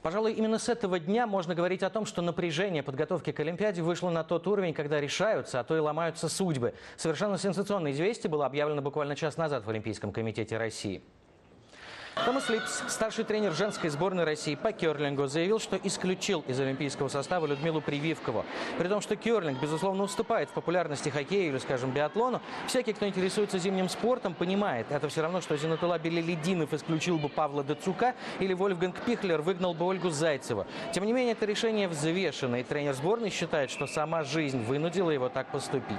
Пожалуй, именно с этого дня можно говорить о том, что напряжение подготовки к Олимпиаде вышло на тот уровень, когда решаются, а то и ломаются судьбы. Совершенно сенсационное известие было объявлено буквально час назад в Олимпийском комитете России. Томас Липс, старший тренер женской сборной России по керлингу, заявил, что исключил из олимпийского состава Людмилу Прививкову. При том, что керлинг, безусловно, уступает в популярности хоккею или, скажем, биатлону, всякий, кто интересуется зимним спортом, понимает, это все равно, что Зинатулла Белелединов исключил бы Павла Дацука или Вольфганг Пихлер выгнал бы Ольгу Зайцеву. Тем не менее, это решение взвешено, и тренер сборной считает, что сама жизнь вынудила его так поступить.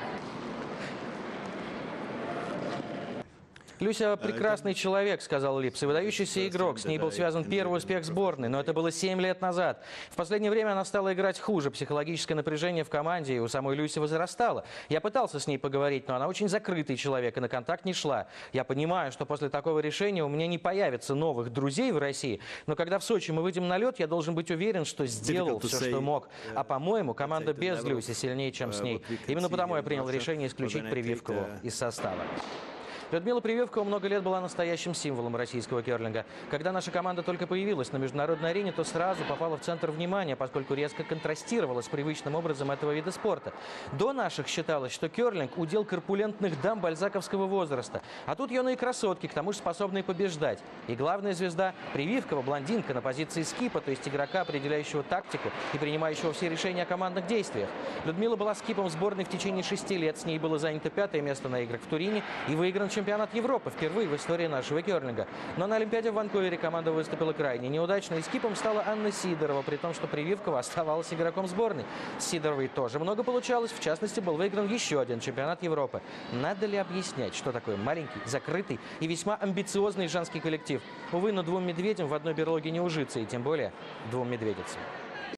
Люся прекрасный человек, сказал Липс, и выдающийся игрок. С ней был связан первый успех сборной, но это было 7 лет назад. В последнее время она стала играть хуже. Психологическое напряжение в команде и у самой Люси возрастало. Я пытался с ней поговорить, но она очень закрытый человек и на контакт не шла. Я понимаю, что после такого решения у меня не появится новых друзей в России, но когда в Сочи мы выйдем на лед, я должен быть уверен, что сделал все, что мог. А по-моему, команда без Люси сильнее, чем с ней. Именно потому я принял решение исключить Прививкову из состава. Людмила Прививкова много лет была настоящим символом российского керлинга. Когда наша команда только появилась на международной арене, то сразу попала в центр внимания, поскольку резко контрастировала с привычным образом этого вида спорта. До наших считалось, что керлинг – удел корпулентных дам бальзаковского возраста. А тут юные красотки, к тому же способные побеждать. И главная звезда – Прививкова, блондинка на позиции скипа, то есть игрока, определяющего тактику и принимающего все решения о командных действиях. Людмила была скипом сборной в течение 6 лет. С ней было занято 5-е место на играх в Турине и выигран чемпионат Европы впервые в истории нашего керлинга. Но на Олимпиаде в Ванкувере команда выступила крайне неудачно, и скипом стала Анна Сидорова, при том, что Прививкова оставалась игроком сборной. С Сидоровой тоже много получалось, в частности, был выигран еще один чемпионат Европы. Надо ли объяснять, что такое маленький, закрытый и весьма амбициозный женский коллектив? Увы, но двум медведям в одной берлоге не ужиться, и тем более двум медведицам.